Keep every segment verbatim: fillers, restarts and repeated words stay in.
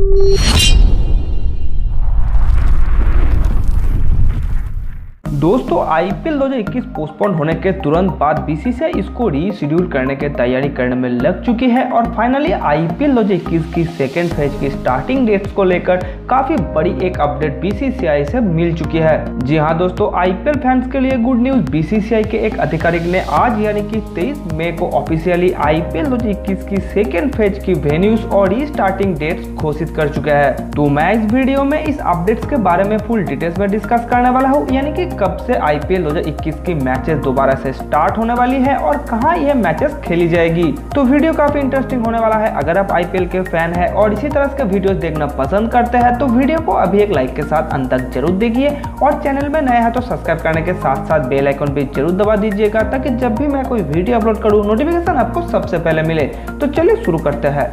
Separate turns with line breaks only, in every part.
दोस्तों आईपीएल दो हज़ार इक्कीस पोस्टपोन होने के तुरंत बाद बीसीसीआई इसको रीशेड्यूल करने की तैयारी करने में लग चुकी है और फाइनली आईपीएल दो हज़ार इक्कीस की सेकेंड फेज की स्टार्टिंग डेट्स को लेकर काफी बड़ी एक अपडेट बीसीसीआई से मिल चुकी है। जी हां दोस्तों, आईपीएल फैंस के लिए गुड न्यूज। बीसीसीआई के एक अधिकारिक ने आज यानी कि तेईस मई को ऑफिशियली आईपीएल दो हज़ार इक्कीस की सेकेंड फेज की वेन्यूज और रीस्टार्टिंग डेट्स घोषित कर चुका है। तो मैं इस वीडियो में इस अपडेट्स के बारे में फुल डिटेल्स में डिस्कस करने वाला हूँ, यानी कि कब से आईपीएल दो हज़ार इक्कीस की मैचेस दोबारा से स्टार्ट होने वाली है और कहां यह मैचेस खेली जाएगी। तो वीडियो काफी इंटरेस्टिंग होने वाला है। अगर आप आईपीएल के फैन हैं और इसी तरह के वीडियोस देखना पसंद करते हैं तो वीडियो को अभी एक लाइक के साथ अंत तक जरूर देखिए और चैनल में नया है तो सब्सक्राइब करने के साथ साथ बेल आइकन भी जरूर दबा दीजिएगा ताकि जब भी मैं कोई वीडियो अपलोड करूं नोटिफिकेशन आपको सबसे पहले मिले। तो चलिए शुरू करते हैं।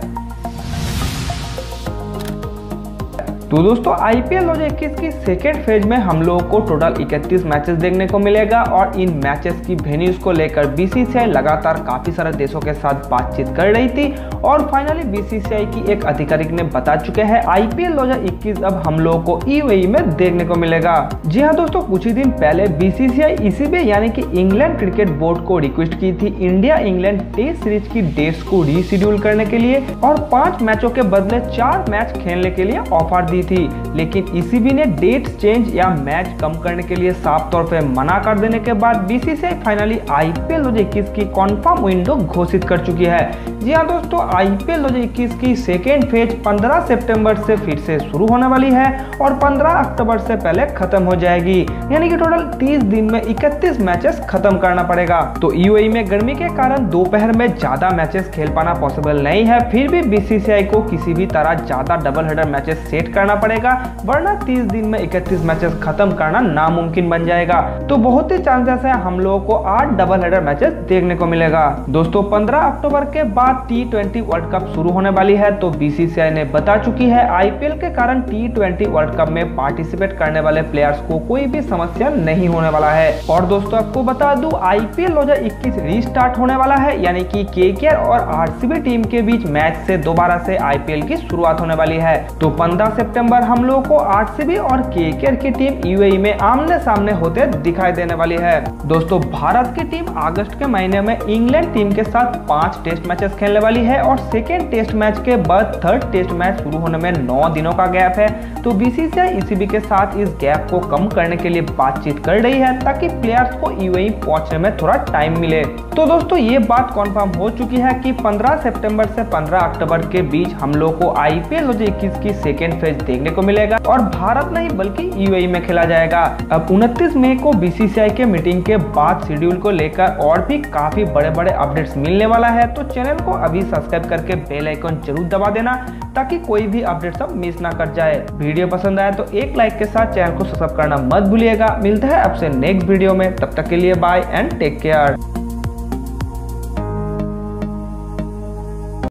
तो दोस्तों आईपीएल दो हज़ार इक्कीस की सेकेंड फेज में हम लोगों को टोटल इकतीस मैचेस देखने को मिलेगा और इन मैचेस की वेन्यूज को लेकर बीसीसीआई लगातार काफी सारे देशों के साथ बातचीत कर रही थी और फाइनली बीसीसीआई की एक अधिकारिक ने बता चुके हैं आईपीएल दो हज़ार इक्कीस अब हम लोगों को यूएई में देखने को मिलेगा। जी हाँ दोस्तों, कुछ ही दिन पहले बीसीसीआई ईसीबी यानी कि इंग्लैंड क्रिकेट बोर्ड को रिक्वेस्ट की थी इंडिया इंग्लैंड टेस्ट सीरीज की डेट्स को रीशेड्यूल करने के लिए और पांच मैचों के बदले चार मैच खेलने के लिए ऑफर दी थी, लेकिन ईसीबी ने डेट चेंज या मैच कम करने के लिए साफ तौर पे मना कर देने के बाद बीसीसीआई फाइनली आईपीएल दो हज़ार इक्कीस की कंफर्म विंडो घोषित कर चुकी है। जी हाँ दोस्तों, आईपीएल दो हज़ार इक्कीस की सेकेंड फेज पंद्रह सितंबर से फिर से शुरू होने वाली है और पंद्रह अक्टूबर से पहले खत्म हो जाएगी, यानी कि टोटल तीस दिन में इकतीस मैचेस खत्म करना पड़ेगा। तो यूएई में गर्मी के कारण दोपहर में ज्यादा मैचेस खेल पाना पॉसिबल नहीं है, फिर भी बीसीसीआई को किसी भी तरह ज्यादा डबल हेडर मैचेस सेट करना पड़ेगा, वरना तीस दिन में इकतीस मैचेस खत्म करना नामुमकिन बन जाएगा। तो बहुत ही चांसेस है हम लोगों को आठ डबल हेडर मैचेस देखने को मिलेगा। दोस्तों पंद्रह अक्टूबर के बाद टी ट्वेंटी वर्ल्ड कप शुरू होने वाली है, तो बीसीसीआई ने बता चुकी है आईपीएल के कारण टी ट्वेंटी वर्ल्ड कप में पार्टिसिपेट करने वाले प्लेयर्स को कोई भी समस्या नहीं होने वाला है। और दोस्तों आपको बता दूं आईपीएल दो हज़ार इक्कीस रीस्टार्ट होने वाला है, यानी कि केकेआर और आरसीबी टीम के बीच मैच से दोबारा से आईपीएल की शुरुआत होने वाली है। तो पंद्रह सितंबर हम लोगों को आरसीबी और केकेआर की टीम यूएई में आमने सामने होते दिखाई देने वाली है। दोस्तों भारत की टीम अगस्त के महीने में इंग्लैंड टीम के साथ पांच टेस्ट मैचेस खेलने वाली है और सेकेंड टेस्ट मैच के बाद थर्ड टेस्ट मैच शुरू होने में नौ दिनों का गैप है। तो बीसीसीआई ईसीबी के साथ इस गैप को कम करने के लिए बातचीत कर रही है ताकि प्लेयर्स को यूएई पहुंचने में थोड़ा टाइम मिले। तो दोस्तों ये बात कंफर्म हो चुकी है कि पंद्रह सितंबर से पंद्रह अक्टूबर के बीच हम लोग को आईपीएल दो हज़ार इक्कीस की सेकेंड फेज देखने को मिलेगा और भारत नहीं बल्कि यूएई में खेला जाएगा। अब उनतीस मई को बीसीसीआई के मीटिंग के बाद शेड्यूल को लेकर और भी काफी बड़े बड़े अपडेट्स मिलने वाला है, तो चैनल को अभी सब्सक्राइब करके बेल आइकन जरूर दबा देना ताकि कोई भी अपडेट सब मिस ना कर जाए। वीडियो पसंद आए तो एक लाइक के साथ चैनल को सब्सक्राइब करना मत भूलिएगा। मिलता है आपसे नेक्स्ट वीडियो में, तब तक के लिए बाय एंड टेक केयर।